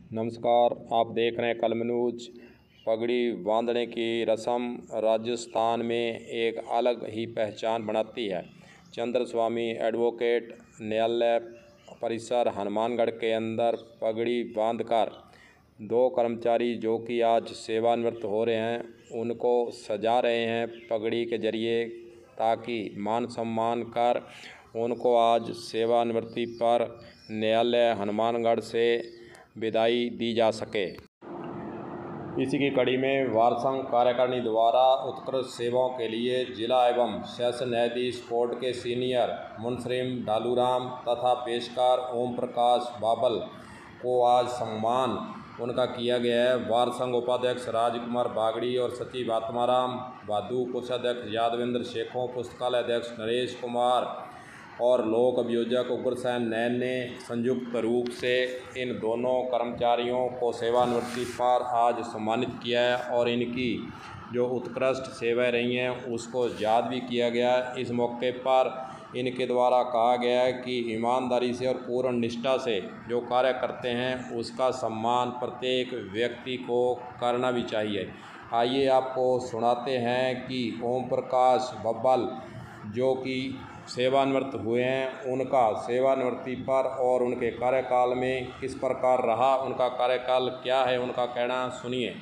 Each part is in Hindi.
नमस्कार, आप देख रहे हैं कलम न्यूज। पगड़ी बांधने की रस्म राजस्थान में एक अलग ही पहचान बनाती है। चंद्रस्वामी एडवोकेट न्यायालय परिसर हनुमानगढ़ के अंदर पगड़ी बांधकर दो कर्मचारी जो कि आज सेवानिवृत्त हो रहे हैं उनको सजा रहे हैं पगड़ी के जरिए, ताकि मान सम्मान कर उनको आज सेवानिवृत्ति पर न्यायालय हनुमानगढ़ से विदाई दी जा सके। इसी की कड़ी में वार संघ कार्यकारिणी द्वारा उत्कृष्ट सेवाओं के लिए जिला एवं सेशन न्यायाधीश कोर्ट के सीनियर मुंसरिम डालूराम तथा पेशकार ओम प्रकाश बाबल को आज सम्मान उनका किया गया है। वार संघ उपाध्यक्ष राजकुमार बागड़ी और सचिव आत्माराम बादू, कोषाध्यक्ष यादवेंद्र शेखों, पुस्तकालय अध्यक्ष नरेश कुमार और लोक अभियोजक उग्रसेन नैन ने संयुक्त रूप से इन दोनों कर्मचारियों को सेवानिवृत्ति पर आज सम्मानित किया है और इनकी जो उत्कृष्ट सेवाएं रही हैं उसको याद भी किया गया। इस मौके पर इनके द्वारा कहा गया है कि ईमानदारी से और पूर्ण निष्ठा से जो कार्य करते हैं उसका सम्मान प्रत्येक व्यक्ति को करना भी चाहिए। आइए आपको सुनाते हैं कि ओम प्रकाश बब्बल जो कि सेवानिवृत्त हुए हैं उनका सेवानिवृत्ति पर और उनके कार्यकाल में किस प्रकार रहा, उनका कार्यकाल क्या है, उनका कहना सुनिए।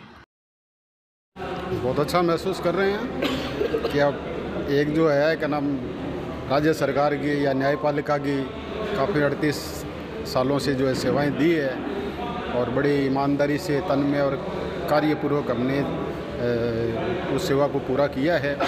बहुत अच्छा महसूस कर रहे हैं कि अब एक जो है क्या नाम राज्य सरकार की या न्यायपालिका की काफ़ी 38 सालों से जो है सेवाएं दी है और बड़ी ईमानदारी से तन में और कार्यपूर्वक हमने उस सेवा को पूरा किया है।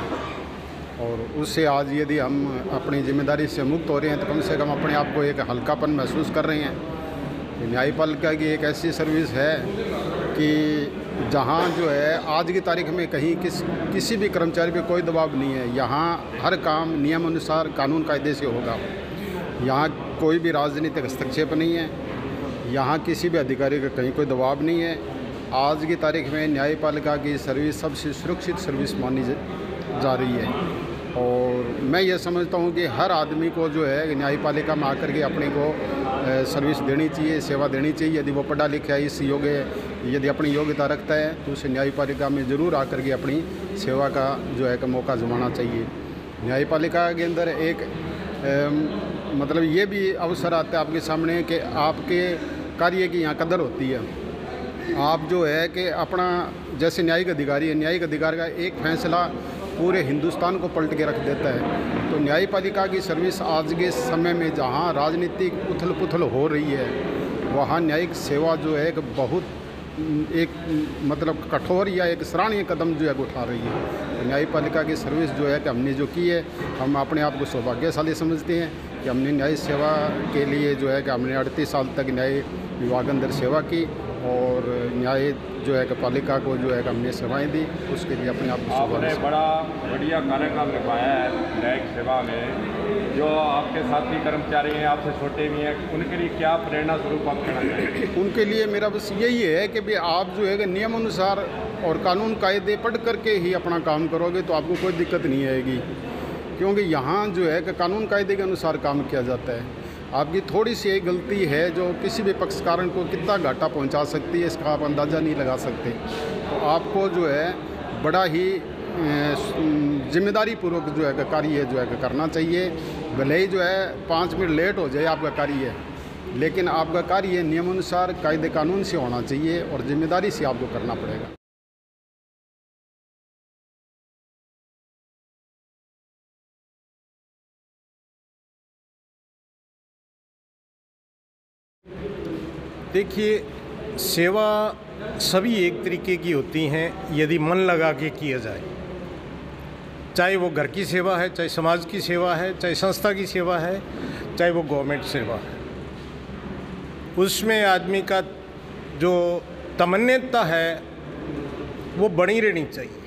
और उससे आज यदि हम अपनी जिम्मेदारी से मुक्त हो रहे हैं तो कम से कम अपने आप को एक हल्कापन महसूस कर रहे हैं। न्यायपालिका की एक ऐसी सर्विस है कि जहां जो है आज की तारीख में कहीं किसी भी कर्मचारी पे कोई दबाव नहीं है। यहाँ हर काम नियम अनुसार कानून कायदे से होगा। यहाँ कोई भी राजनीतिक हस्तक्षेप नहीं है। यहाँ किसी भी अधिकारी का कहीं कोई दबाव नहीं है। आज की तारीख में न्यायपालिका की सर्विस सबसे सुरक्षित सर्विस मानी जा रही है और मैं ये समझता हूँ कि हर आदमी को जो है न्यायपालिका में आकर के अपने को सर्विस देनी चाहिए, सेवा देनी चाहिए। यदि वो पढ़ा लिखा है, इस योग्य यदि अपनी योग्यता रखता है तो उसे न्यायपालिका में ज़रूर आकर के अपनी सेवा का जो है मौका जमाना चाहिए। न्यायपालिका के अंदर एक मतलब ये भी अवसर आता है आपके सामने कि आपके कार्य की यहाँ कदर होती है। आप जो है कि अपना जैसे न्यायिक अधिकारी है, न्यायिक अधिकारी का एक फैसला पूरे हिंदुस्तान को पलट के रख देता है। तो न्यायपालिका की सर्विस आज के समय में जहाँ राजनीतिक उथल पुथल हो रही है वहाँ न्यायिक सेवा जो है एक बहुत एक मतलब कठोर या एक सराहनीय कदम जो है उठा रही है। तो न्यायपालिका की सर्विस जो है कि हमने जो की है हम अपने आप को सौभाग्यशाली समझते हैं कि हमने न्याय सेवा के लिए जो है कि हमने 38 साल तक न्याय विभाग अंदर सेवा की और न्याय जो है कि पालिका को जो है कि हमने सेवाएं दी, उसके लिए अपने आप को आपने बड़ा बढ़िया कार्यकाल निभाया है न्यायिक सेवा में। जो आपके साथी कर्मचारी हैं, आपसे छोटे भी हैं, उनके लिए क्या प्रेरणा स्वरूप आप कहना चाहेंगे? उनके लिए मेरा बस यही है कि भाई आप जो है कि नियम अनुसार और कानून कायदे पढ़ करके ही अपना काम करोगे तो आपको कोई दिक्कत नहीं आएगी, क्योंकि यहाँ जो है कि कानून कायदे के अनुसार काम किया जाता है। आपकी थोड़ी सी एक गलती है जो किसी भी पक्षकार को कितना घाटा पहुंचा सकती है इसका आप अंदाज़ा नहीं लगा सकते। तो आपको जो है बड़ा ही जिम्मेदारी पूर्वक जो है कार्य जो है करना चाहिए। भले ही जो है 5 मिनट लेट हो जाए आपका कार्य, लेकिन आपका कार्य नियमानुसार कायदे कानून से होना चाहिए और जिम्मेदारी से आपको करना पड़ेगा। देखिए, सेवा सभी एक तरीके की होती हैं यदि मन लगा के किया जाए। चाहे वो घर की सेवा है, चाहे समाज की सेवा है, चाहे संस्था की सेवा है, चाहे वो गवर्नमेंट सेवा है, उसमें आदमी का जो तमन्यता है वो बनी रहनी चाहिए।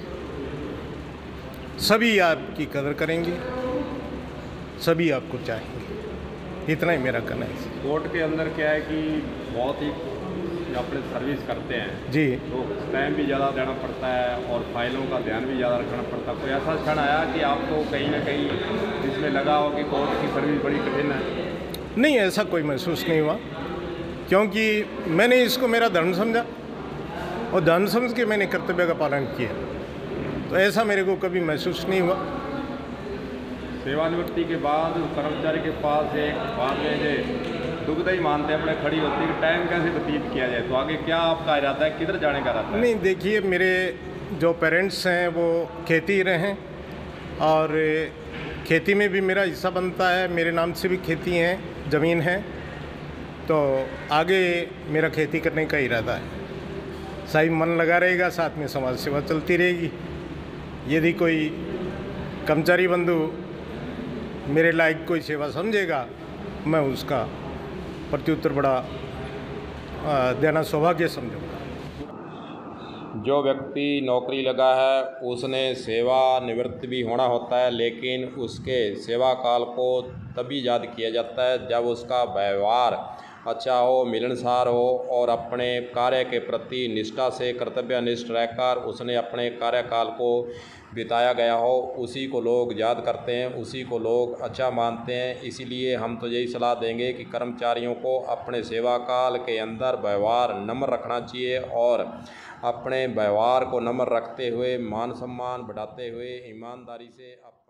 सभी आपकी कदर करेंगे, सभी आपको चाहेंगे। इतना ही मेरा कहना है। कोर्ट के अंदर क्या है कि बहुत ही अपने सर्विस करते हैं जी, तो टाइम भी ज़्यादा देना पड़ता है और फाइलों का ध्यान भी ज़्यादा रखना पड़ता है। कोई ऐसा क्षण आया कि आपको कहीं ना कहीं इसमें लगा हो कि कोर्ट की सर्विस बड़ी कठिन है? नहीं, ऐसा कोई महसूस नहीं हुआ क्योंकि मैंने इसको मेरा धर्म समझा और धर्म समझ के मैंने कर्तव्य का पालन किया। तो ऐसा मेरे को कभी महसूस नहीं हुआ। सेवानिवृत्ति के बाद कर्मचारी के पास एक बाद में जो दुविधा ही मानते हैं अपने खड़ी होती है कि टाइम कैसे व्यतीत किया जाए, तो आगे क्या आपका इरादा है, किधर जाने का इरादा है? नहीं, देखिए, मेरे जो पेरेंट्स हैं वो खेती रहे हैं और खेती में भी मेरा हिस्सा बनता है, मेरे नाम से भी खेती है, ज़मीन है, तो आगे मेरा खेती करने का इरादा है। सही मन लगा रहेगा, साथ में समाज सेवा चलती रहेगी। यदि कोई कर्मचारी बंधु मेरे लायक कोई सेवा समझेगा, मैं उसका प्रत्युत्तर बड़ा देना सौभाग्य समझूंगा। जो व्यक्ति नौकरी लगा है उसने सेवानिवृत्त भी होना होता है, लेकिन उसके सेवा काल को तभी याद किया जाता है जब उसका व्यवहार अच्छा हो, मिलनसार हो और अपने कार्य के प्रति निष्ठा से कर्तव्यनिष्ठ रहकर उसने अपने कार्यकाल को बिताया गया हो। उसी को लोग याद करते हैं, उसी को लोग अच्छा मानते हैं। इसीलिए हम तो यही सलाह देंगे कि कर्मचारियों को अपने सेवा काल के अंदर व्यवहार नम्र रखना चाहिए और अपने व्यवहार को नम्र रखते हुए मान सम्मान बढ़ाते हुए ईमानदारी से